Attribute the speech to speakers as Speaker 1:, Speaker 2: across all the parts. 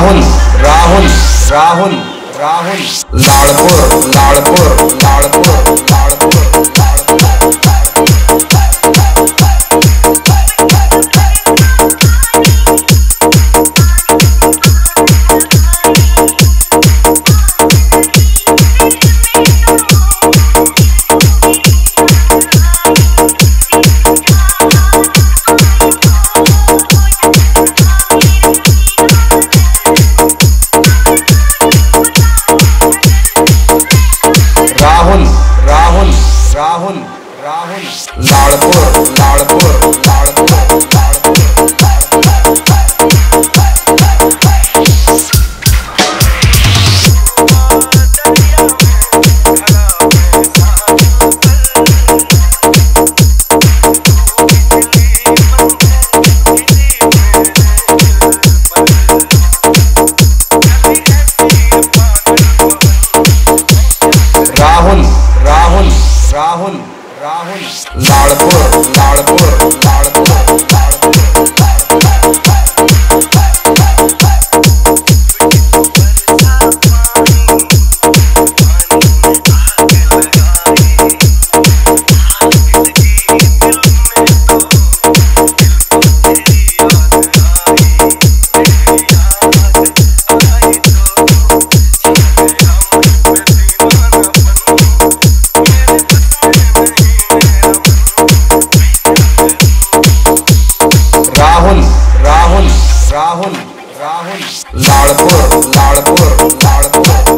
Speaker 1: Rahul Rahul Rahul Rahul Ladpur Ladpur Ladpur Ladpur Rahul Rahul Rahul Rahul Ladpur Ladpur Ladpur Rahul Rahul Rahul Rahul Ladpur Ladpur Ladpur Rahul Rahul Rahul Rahul Ladpur Ladpur Ladpur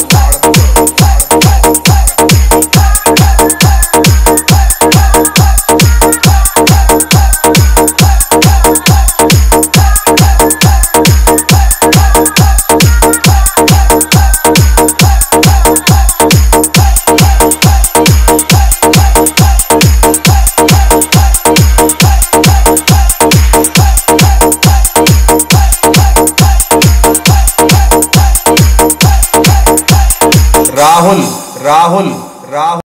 Speaker 1: Rahul Rahul Rahul